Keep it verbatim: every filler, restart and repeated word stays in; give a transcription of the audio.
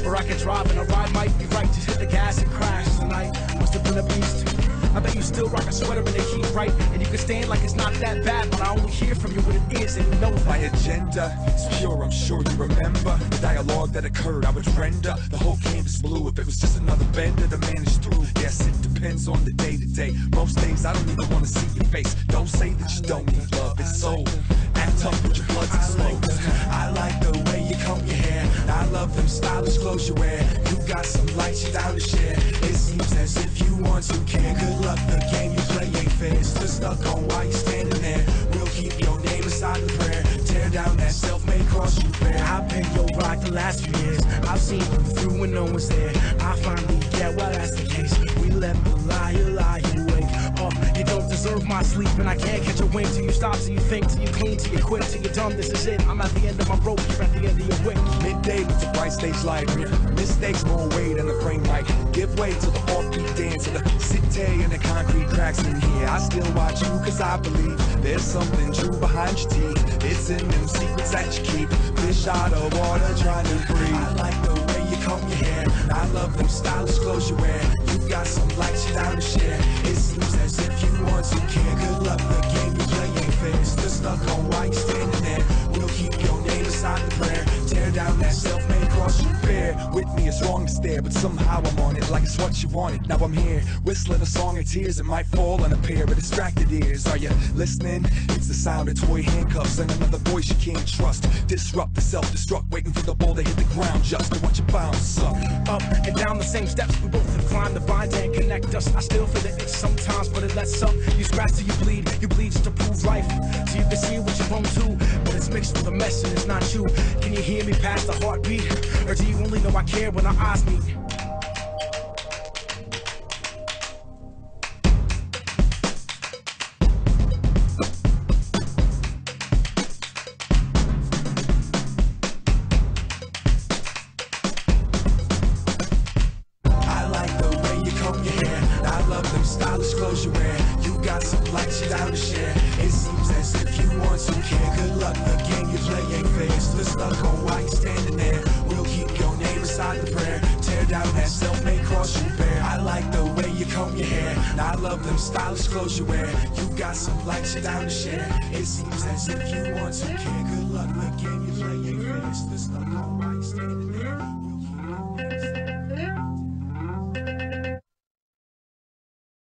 Or I could drive and a ride might be right. Just hit the gas and crash tonight. Must have been a beast. I bet you still rock a sweater in the heat, right? And you can stand like it's not that bad, but I only hear from you what it is, and you know that. My agenda is pure, I'm sure you remember the dialogue that occurred. I would render the whole canvas blue if it was just another bender to manage through. Yes, it depends on the day to day. Most days I don't even want to see your face. Don't say that you don't need love, it's so act tough with your blood's exposed. I like the way you comb your hair. I love them stylish clothes you wear. You got some lights you down to share. It seems as if you want to care. Good luck, the game you play ain't fair. Still stuck on why you standing there. We'll keep your name inside the prayer. Tear down that self-made cross you bear. I've been your rock the last few years. I've seen you through when no one's there. I finally get why that's the case. We let the liar lie you wake. Oh, you don't deserve my sleep, and I can't catch a wink till you stop, till you think, till you clean, till you quit, till you're done. This is it. I'm at the end of my rope. You're at the end of your wick. Midday with the bright stage light. Mistakes more weight than the frame might give way to the offbeat dance of the city and the concrete cracks in here. I still watch you cause I believe there's something true behind your teeth. It's in them secrets that you keep. Fish out of water trying to breathe. I like the way you comb your hair. I love them stylish clothes you wear. You got some lights you down to share. It seems as if you want to care. Good luck, the game you play ain't fair. Still stuck on why you standing there. We'll keep your name inside the prayer. Tear down that self-made cross you bear. With me it's wrong to stare, but somehow I'm on it like it's what you wanted. Now I'm here, whistling a song of tears. It might fall on a pair of distracted ears. Are you listening? It's the sound of toy handcuffs and another voice you can't trust. Disrupt the self-destruct, waiting for the ball to hit the ground just to watch you bounce up. Up and down the same steps, we both have climbed to bind and connect us. I still feel the itch sometimes, but it lets up. You scratch till you bleed, you bleed just to prove life. So you can see what you're wrong to, but it's mixed with a mess and it's not you. Can you hear me past the heartbeat? Or do you only know I care when our eyes meet? Stylish clothes you wear. You got some lights you down to share. It seems as if you want to care. Good luck, the game you play ain't fair. Still stuck on why you standing there. We'll keep your name inside the prayer. Tear down that self-made cross you bear. I like the way you comb your hair. I love them stylish clothes you wear. You got some lights you down to share. It seems as if you want to care. Good luck, the game you play ain't fair. Still stuck on why you standing there.